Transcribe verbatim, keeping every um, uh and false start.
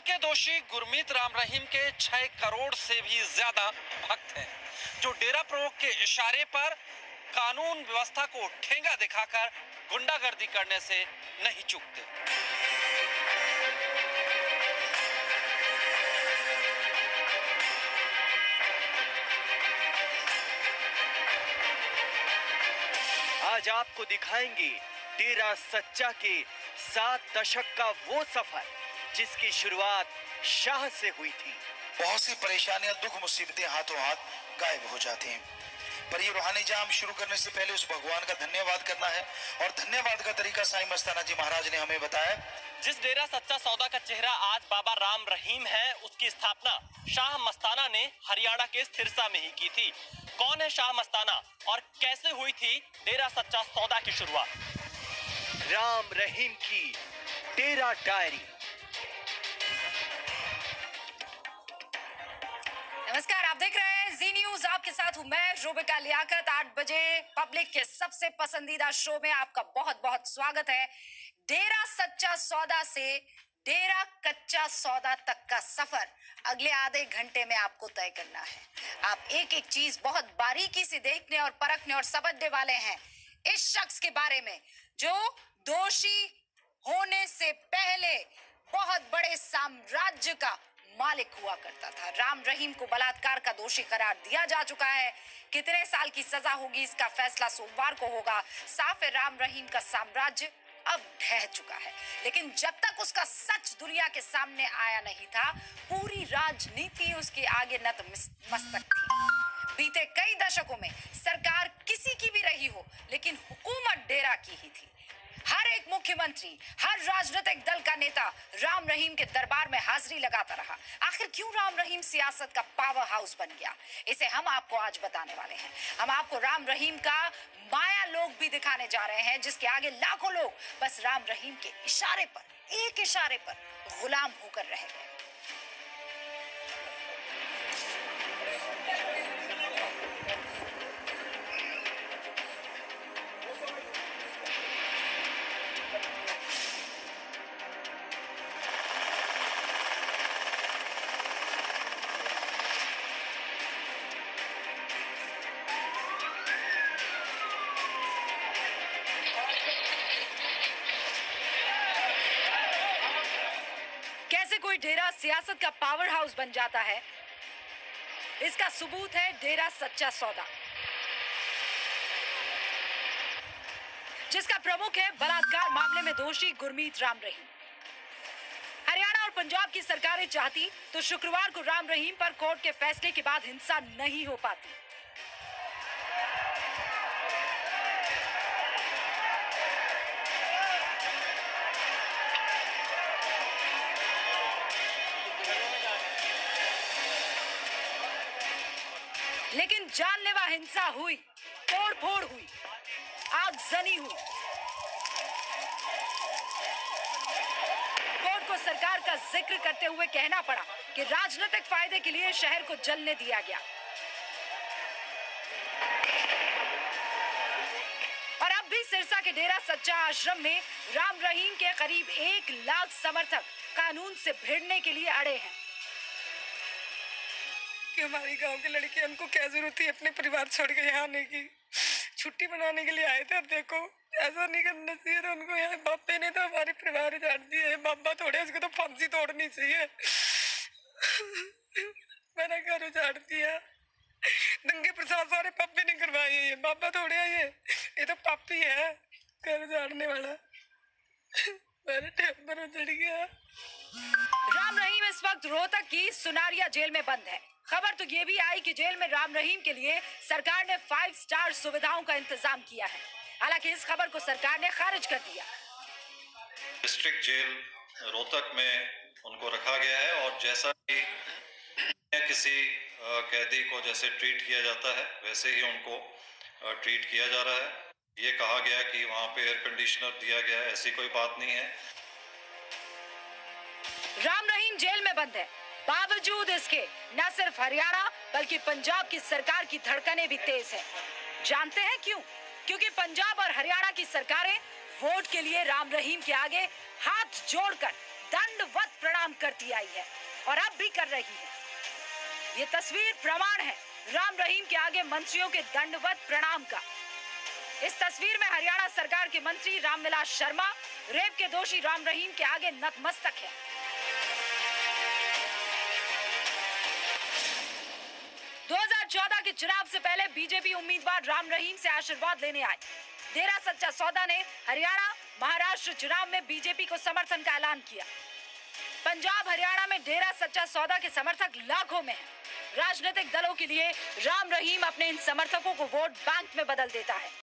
के दोषी गुरमीत राम रहीम के छह करोड़ से भी ज्यादा भक्त हैं, जो डेरा प्रमुख के इशारे पर कानून व्यवस्था को ठेंगा दिखाकर गुंडागर्दी करने से नहीं चूकते। आज आपको दिखाएंगे डेरा सच्चा के सात दशक का वो सफर जिसकी शुरुआत शाह से हुई थी। बहुत सी परेशानियां, दुख, मुसीबतें हाथों हाथ गायब हो जाती हैं, पर ये रूहानी जाम शुरू करने से पहले उस भगवान का धन्यवाद करना है। और धन्यवाद का तरीका साईं मस्ताना जी महाराज ने हमें बताया। जिस डेरा सच्चा सौदा का चेहरा आज बाबा राम रहीम है, उसकी स्थापना शाह मस्ताना ने हरियाणा के सिरसा में ही की थी। कौन है शाह मस्ताना और कैसे हुई थी डेरा सच्चा सौदा की शुरुआत? राम रहीम की डेरा डायरी। नमस्कार, आप देख रहे हैं जी न्यूज। आपके साथ हूं मैं रूबिका लियाकत। आठ बजे पब्लिक के सबसे पसंदीदा शो में आपका बहुत बहुत स्वागत है। डेरा सच्चा सौदा से डेरा कच्चा सौदा तक का सफर अगले आधे घंटे में आपको तय करना है। आप एक एक चीज बहुत बारीकी से देखने और परखने और समझने वाले हैं इस शख्स के बारे में जो दोषी होने से पहले बहुत बड़े साम्राज्य का मालिक हुआ करता था। राम रहीम को बलात्कार का दोषी करार दिया जा चुका है। कितने साल की सजा होगी, इसका फैसला सोमवार को होगा। साफ है, राम रहीम का साम्राज्य अब ढह चुका है, लेकिन जब तक उसका सच दुनिया के सामने आया नहीं था, पूरी राजनीति उसके आगे नतमस्तक थी। बीते कई दशकों में सरकार किसी की भी रही हो, लेकिन हुकूमत डेरा की ही थी। हर एक मुख्यमंत्री, हर राजनीतिक दल का नेता राम रहीम के दरबार में हाजिरी लगाता रहा। आखिर क्यों राम रहीम सियासत का पावर हाउस बन गया, इसे हम आपको आज बताने वाले हैं। हम आपको राम रहीम का माया लोग भी दिखाने जा रहे हैं, जिसके आगे लाखों लोग बस राम रहीम के इशारे पर, एक इशारे पर गुलाम होकर रह गए। कोई डेरा सियासत का पावर हाउस बन जाता है, इसका सबूत है डेरा सच्चा सौदा, जिसका प्रमुख है बलात्कार मामले में दोषी गुरमीत राम रहीम। हरियाणा और पंजाब की सरकारें चाहती तो शुक्रवार को राम रहीम पर कोर्ट के फैसले के बाद हिंसा नहीं हो पाती। लेकिन जानलेवा हिंसा हुई, तोड़फोड़ हुई, आगजनी हुई। कोर्ट को सरकार का जिक्र करते हुए कहना पड़ा कि राजनीतिक फायदे के लिए शहर को जलने दिया गया। और अब भी सिरसा के डेरा सच्चा आश्रम में राम रहीम के करीब एक लाख समर्थक कानून से भिड़ने के लिए अड़े हैं। कि हमारी गांव के लड़के, उनको क्या जरूरत थी अपने परिवार छोड़ के यहाँ आने की? छुट्टी मनाने के लिए आए थे। अब देखो, ऐसा नहीं करना चाहिए था उनको। यहाँ बापे ने तो हमारे परिवार उजाड़ दिए। बाबा थोड़े, उसको तो फांसी तोड़नी चाहिए। मेरा घर उजाड़ दिया, दंगे प्रसाद सारे पापे ने करवाए। ये बाबा थोड़े है, ये ये तो पापी है घर उजाड़ने वाला। मेरा टेम्पर उजड़ गया। राम रहीम इस वक्त रोहतक की सुनारिया जेल में बंद है। खबर तो ये भी आई कि जेल में राम रहीम के लिए सरकार ने फाइव स्टार सुविधाओं का इंतजाम किया है। हालांकि इस खबर को सरकार ने खारिज कर दिया। डिस्ट्रिक्ट जेल रोहतक में उनको रखा गया है और जैसा कि किसी कैदी को जैसे ट्रीट किया जाता है, वैसे ही उनको ट्रीट किया जा रहा है। ये कहा गया कि वहाँ पे एयर कंडीशनर दिया गया है, ऐसी कोई बात नहीं है। राम रहीम जेल में बंद है, बावजूद इसके न सिर्फ हरियाणा बल्कि पंजाब की सरकार की धड़कनें भी तेज है। जानते हैं क्यों? क्योंकि पंजाब और हरियाणा की सरकारें वोट के लिए राम रहीम के आगे हाथ जोड़कर दंडवत प्रणाम करती आई है और अब भी कर रही है। ये तस्वीर प्रमाण है राम रहीम के आगे मंत्रियों के दंडवत प्रणाम का। इस तस्वीर में हरियाणा सरकार के मंत्री रामविलास शर्मा रेप के दोषी राम रहीम के आगे नतमस्तक है। दो हज़ार चौदह के चुनाव से पहले बीजेपी उम्मीदवार राम रहीम से आशीर्वाद लेने आए। डेरा सच्चा सौदा ने हरियाणा महाराष्ट्र चुनाव में बीजेपी को समर्थन का ऐलान किया। पंजाब हरियाणा में डेरा सच्चा सौदा के समर्थक लाखों में हैं। राजनीतिक दलों के लिए राम रहीम अपने इन समर्थकों को वोट बैंक में बदल देता है।